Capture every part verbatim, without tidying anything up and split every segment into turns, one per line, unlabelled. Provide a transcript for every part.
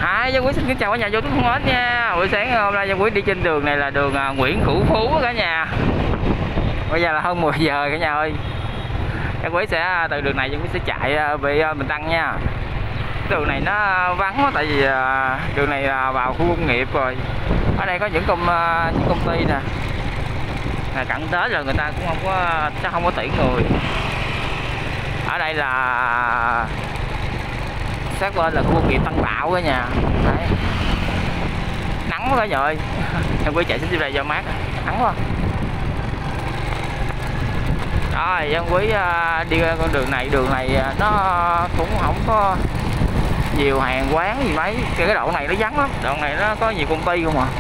Hi, Dân Quý xin kính chào cả nhà vô tuấn thân mến nha. Buổi sáng hôm nay Dân Quý đi trên đường này là đường Nguyễn Cửu Phú cả nhà. Bây giờ là hơn mười giờ cả nhà ơi. Dân Quý sẽ từ đường này Dân Quý sẽ chạy về Bình Tân nha. Đường này nó vắng quá tại vì đường này là vào khu công nghiệp rồi. Ở đây có những công những công ty nè. Là cận Tết rồi người ta cũng không có chắc không có tuyển người. Ở đây là sát bên là khu công nghiệp Tân Tạo cả nhà. Đấy. Nắng quá cả nhà ơi. Em quý chạy xuống đây do mát, nắng quá. Rồi em quý đi qua con đường này, đường này nó cũng không có nhiều hàng quán gì mấy. Cái đoạn này nó vắng lắm, đoạn này nó có nhiều công ty không à.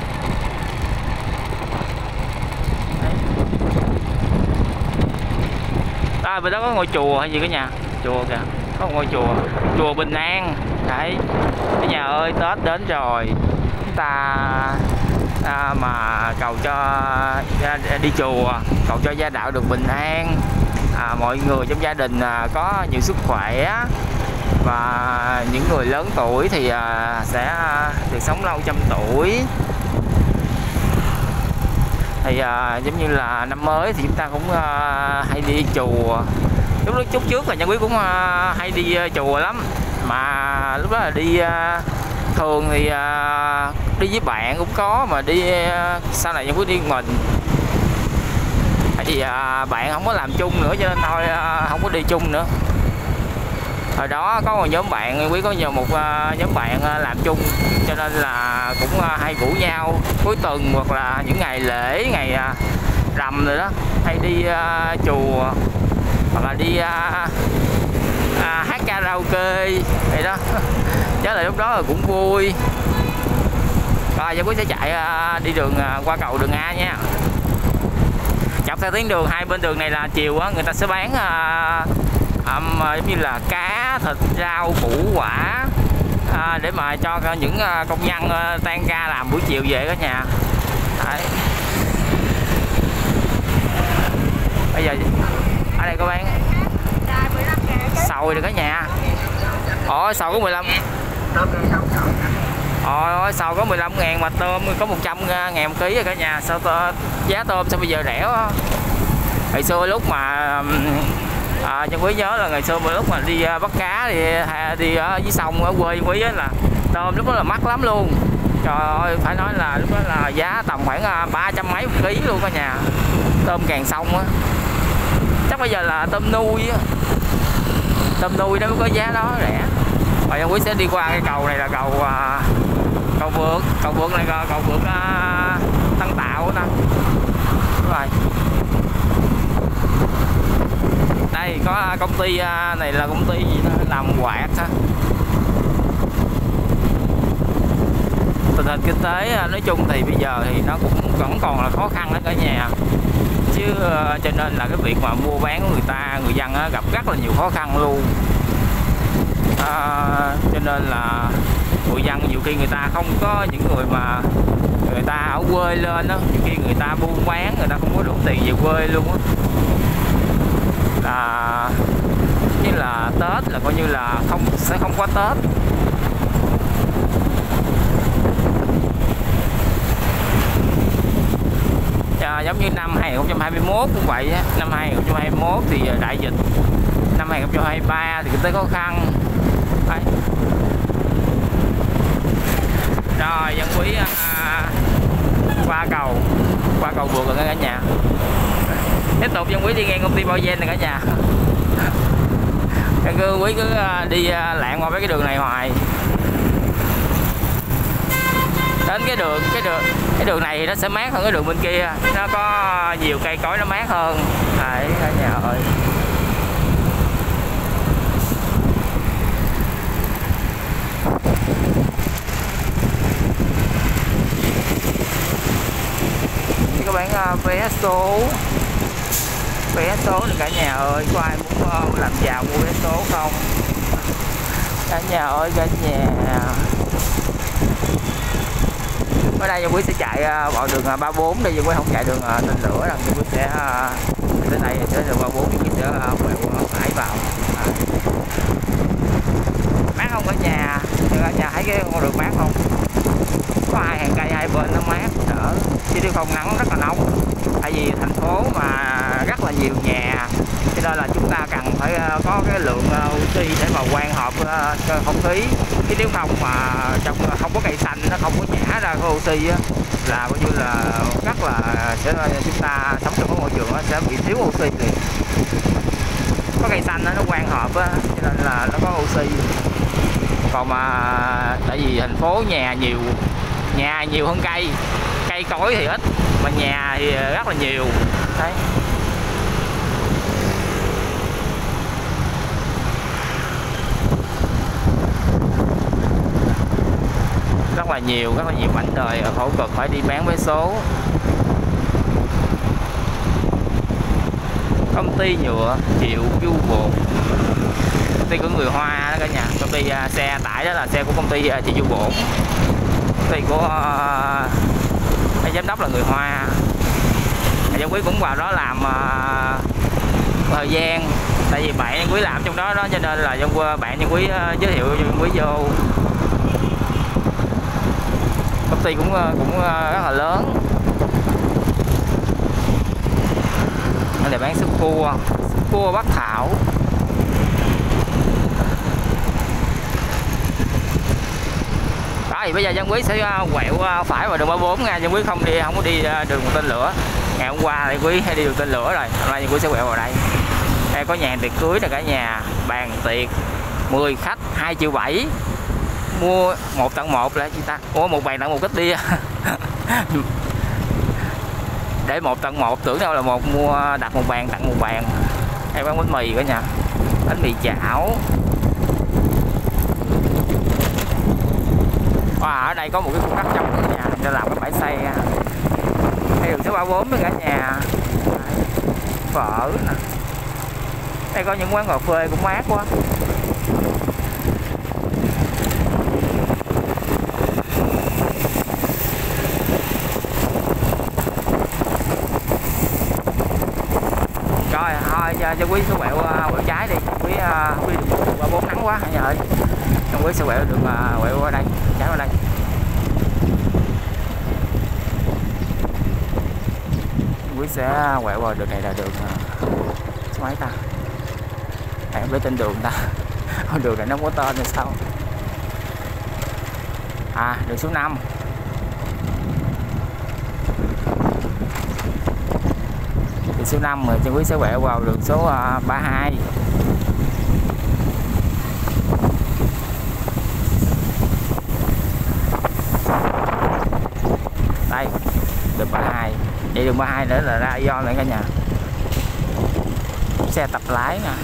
À, bên đó có ngôi chùa hay gì cả nhà, chùa kìa, có một ngôi chùa, chùa Bình An. Đấy, cả nhà ơi, Tết đến rồi, chúng ta à, mà cầu cho đi chùa, cầu cho gia đạo được bình an, à, mọi người trong gia đình à, có nhiều sức khỏe, và những người lớn tuổi thì à, sẽ được sống lâu trăm tuổi. Thì à, giống như là năm mới thì chúng ta cũng à, hay đi chùa. Lúc lúc chút trước là Nhân Quý cũng à, hay đi à, chùa lắm, mà lúc đó là đi à, thường thì à, đi với bạn cũng có, mà đi à, sau này Nhân Quý đi mình. Thì à, bạn không có làm chung nữa cho nên thôi à, không có đi chung nữa. Hồi đó có một nhóm bạn, Quý có nhờ một uh, nhóm bạn uh, làm chung, cho nên là cũng uh, hay rủ nhau cuối tuần hoặc là những ngày lễ, ngày uh, rằm rồi đó, hay đi uh, chùa hoặc là đi uh, uh, hát karaoke vậy đó. Chứ là lúc đó là cũng vui. Rồi giờ Quý sẽ chạy uh, đi đường uh, qua cầu đường A nha. Dọc theo tuyến đường, hai bên đường này là chiều á, người ta sẽ bán uh, Um, giống như là cá, thịt, rau, củ quả, à, để mà cho những uh, công nhân uh, tan ca làm buổi chiều về cả nhà. Đấy. Bây giờ ở đây có bán sầu rồi cả nhà. Ồ, sầu có mười lăm. Ôi, sầu có mười lăm ngàn mà tôm có một trăm ngàn một ký rồi cả nhà. Sao tơ, giá tôm sao bây giờ rẻ quá. Hồi xưa lúc mà À, Nhân Quý nhớ là ngày xưa lúc mà đi uh, bắt cá thì đi ở dưới sông ở quê Quý là tôm lúc đó là mắc lắm luôn. Trời ơi, phải nói là lúc đó là giá tầm khoảng uh, ba trăm mấy một ký luôn cả nhà. Tôm càng sông á. Chắc bây giờ là tôm nuôi á. Tôm nuôi nó mới có giá đó rẻ. Và Nhân Quý sẽ đi qua cái cầu này là cầu uh, cầu vượt, cầu vượt này cầu vượt uh, Tân Tạo đó. Đúng rồi. Đây có công ty này là công ty gì đó, làm quạt ha. Tình hình kinh tế nói chung thì bây giờ thì nó cũng vẫn còn là khó khăn đó cả nhà, chứ cho nên là cái việc mà mua bán của người ta, người dân gặp rất là nhiều khó khăn luôn. À, cho nên là người dân nhiều khi người ta không có, những người mà người ta ở quê lên đó, nhiều khi người ta buôn bán người ta không có đủ tiền về quê luôn á. Là như là Tết là coi như là không sẽ không có Tết. À, giống như năm hai không hai mốt cũng vậy á. Năm hai không hai mốt thì đại dịch, năm hai không hai ba thì kinh tế khó khăn. Đấy. Rồi Dân Quý à, qua cầu qua cầu vượt rồi cả nhà. Tiếp tục Dân Quý đi ngang công ty Bao Gen này cả nhà. Dân Quý cứ đi lạng qua mấy cái đường này hoài. Đến cái đường cái đường cái đường này thì nó sẽ mát hơn cái đường bên kia, nó có nhiều cây cối nó mát hơn. Đấy cả nhà ơi. Các bạn vé số vé số này cả nhà ơi, có ai muốn uh, làm giàu mua vé số không cả nhà ơi? Cả nhà ở đây Quý sẽ chạy uh, vào đường uh, ba mươi bốn đi, Quý không chạy đường uh, tên lửa đâu, Quý sẽ uh, tới đây tới đường ba mươi bốn thì sẽ uh, phải vào. À. Mát không cả nhà? cả nhà thấy cái con đường mát không? Có hai hàng cây hai bên nó mát đỡ, chứ nếu không nắng rất là nóng. Tại vì thành phố mà rất là nhiều nhà, cho nên là chúng ta cần phải có cái lượng oxy để mà quang hợp không khí. Chứ nếu không mà trong không có cây xanh, nó không có nhả ra cái oxy á, là coi như là rất là sẽ chúng ta sống trong cái môi trường sẽ bị thiếu oxy liền. Có cây xanh nó quang hợp á, cho nên là nó có oxy. Còn mà tại vì thành phố nhà nhiều, nhà nhiều hơn cây, cây cối thì ít mà nhà thì rất là nhiều đấy. Rất là nhiều, rất là nhiều mảnh đời khổ cực phải đi bán vé số. Công ty nhựa chịu chu bột, công ty của người Hoa đó cả nhà. Công ty uh, xe tải đó là xe của công ty uh, chịu chu bột. Công ty của uh, giám đốc là người Hoa. Dân Quý cũng vào đó làm uh, thời gian. Tại vì bạn Dân Quý làm trong đó đó, cho nên là dân bạn Dân Quý uh, giới thiệu Dân Quý vô. Công ty cũng cũng uh, rất là lớn. Đây là bán súp cua, súp cua Bắc Thảo. Đó thì bây giờ Dân Quý sẽ quẹo phải vào đường ba mươi bốn nha. Dân Quý không đi, không có đi đường tên lửa. Ngày hôm qua thì Quý hay đi đường tên lửa rồi, hôm nay Dân Quý sẽ quẹo vào đây. Đây có nhà hàng tiệc cưới nè cả nhà, bàn tiệc mười khách hai triệu bảy, mua một tặng một là chị ta. Ủa một bàn tặng một cách đi. Để một tặng một, tưởng đâu là một mua đặt một bàn tặng một bàn. Hay bán bánh mì cả nhà, bánh mì chảo. À, ở đây có một cái khu đất trống cả nhà, để làm cái bãi xe. Đây đường số ba mươi bốn đó cả nhà. Phở nè. Đây có những quán cà phê cũng mát quá. Rồi thôi cho Quý số quẹo quẹo trái đi. Quý không đi được qua bốn nắng quá hả ơi. Cho Quý số quẹo được quẹo qua đây, trái qua đây. Quý sẽ quẹo vào đường này là đường số mấy ta? Bạn biết tên đường ta. Đường này nó không có tên hay sao? À, đường số năm. Đường số năm rồi, cho Quý sẽ quẹo vào đường số ba mươi hai. Đây, đường ba mươi hai. Vậy đường ba mươi hai nữa là ra Ion lại cả nhà. Xe tập lái nè.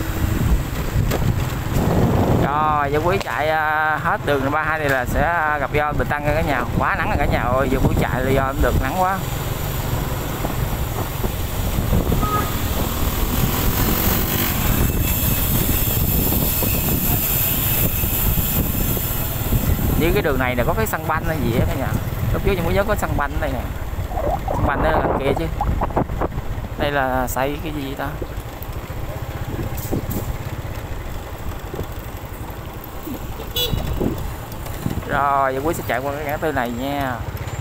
Rồi, giờ Quý chạy hết đường ba mươi hai này là sẽ gặp Ion Bình Tân cả nhà. Quá nắng rồi cả nhà ơi, giờ Quý chạy là Ion được nắng quá. Như cái đường này là có cái sân banh hay gì á cả nhà. Lúc trước Quý nhớ có sân banh đây nè. Sân banh đó là kia chứ. Đây là xây cái gì ta? Rồi, giờ Quý sẽ chạy qua cái ngã tư này nha.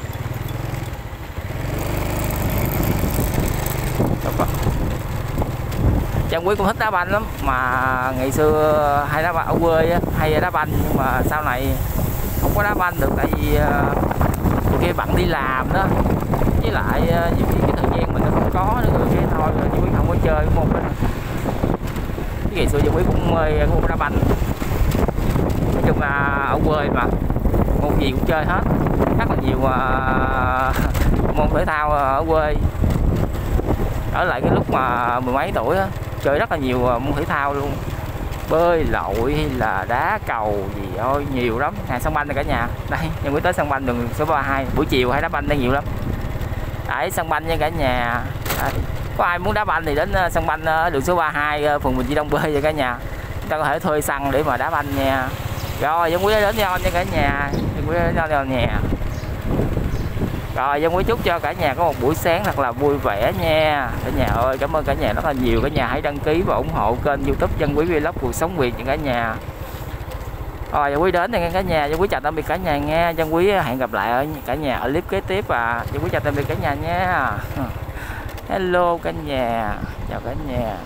Chân Quý cũng thích đá banh lắm, mà ngày xưa hay đá banh ở quê á, hay đá banh, nhưng mà sau này không có đá banh được tại vì uh, kia bận đi làm đó, với lại uh, nhiều khi cái thời gian mình nó không có nữa, cái thôi Chân Quý không có chơi cái môn đó. Cái ngày xưa Chân Quý cũng mê cái môn đá banh, nói chung là ở quê mà môn gì cũng chơi hết, rất là nhiều uh, môn thể thao ở quê. Ở lại cái lúc mà mười mấy tuổi á, chơi rất là nhiều môn thể thao luôn, bơi lội hay là đá cầu gì thôi, nhiều lắm. Hàng sân banh này cả nhà, đây nhưng mới tới sân banh đường số ba mươi hai, buổi chiều hay đá banh đây nhiều lắm. Đấy, sân banh nha cả nhà. Đấy, có ai muốn đá banh thì đến sân banh đường số ba mươi hai phường Bình Chi Đông bơi vậy cả nhà, chúng ta có thể thuê sân để mà đá banh nha. Rồi Dân Quý đến Ion nha cả nhà, Dân Quý đến Ion nhà. Rồi Dân Quý chúc cho cả nhà có một buổi sáng thật là vui vẻ nha. Cả nhà ơi, cảm ơn cả nhà rất là nhiều. Cả nhà hãy đăng ký và ủng hộ kênh YouTube Dân Quý Vlog cuộc sống Việt nha cả nhà. Rồi Gia Quý đến thì cả nhà, Gia Quý chào tạm biệt cả nhà nha. Gia Quý hẹn gặp lại ở cả nhà ở clip kế tiếp à. Gia Quý chào tạm biệt cả nhà nha. Hello cả nhà, chào cả nhà.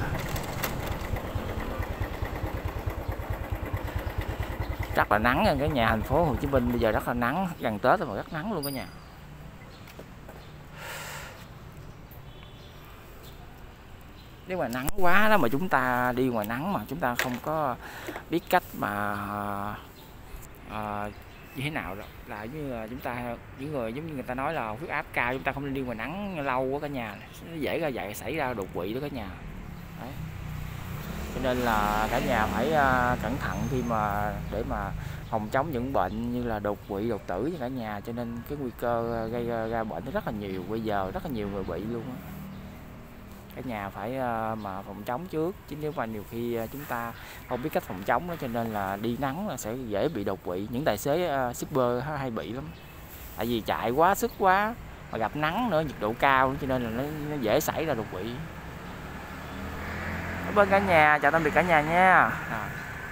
Rất là nắng nha cả nhà, thành phố Hồ Chí Minh bây giờ rất là nắng, gần Tết rồi mà rất nắng luôn cả nhà. Nếu mà nắng quá đó mà chúng ta đi ngoài nắng mà chúng ta không có biết cách mà à, như thế nào đó là như là chúng ta, những người giống như người ta nói là huyết áp cao, chúng ta không nên đi ngoài nắng lâu quá cả nhà, nó dễ ra vậy xảy ra đột quỵ đó cả nhà. Đấy. Cho nên là cả nhà phải uh, cẩn thận khi mà để mà phòng chống những bệnh như là đột quỵ, đột tử cho cả nhà. Cho nên cái nguy cơ gây ra, ra bệnh nó rất là nhiều, bây giờ rất là nhiều người bị luôn á. Cả nhà phải uh, mà phòng chống trước, chứ nếu mà nhiều khi uh, chúng ta không biết cách phòng chống đó, cho nên là đi nắng là sẽ dễ bị đột quỵ. Những tài xế uh, shipper hay bị lắm, tại vì chạy quá sức quá mà gặp nắng nữa, nhiệt độ cao, cho nên là nó, nó dễ xảy ra đột quỵ. Cảm ơn cả nhà, chào tạm biệt cả nhà nha. À.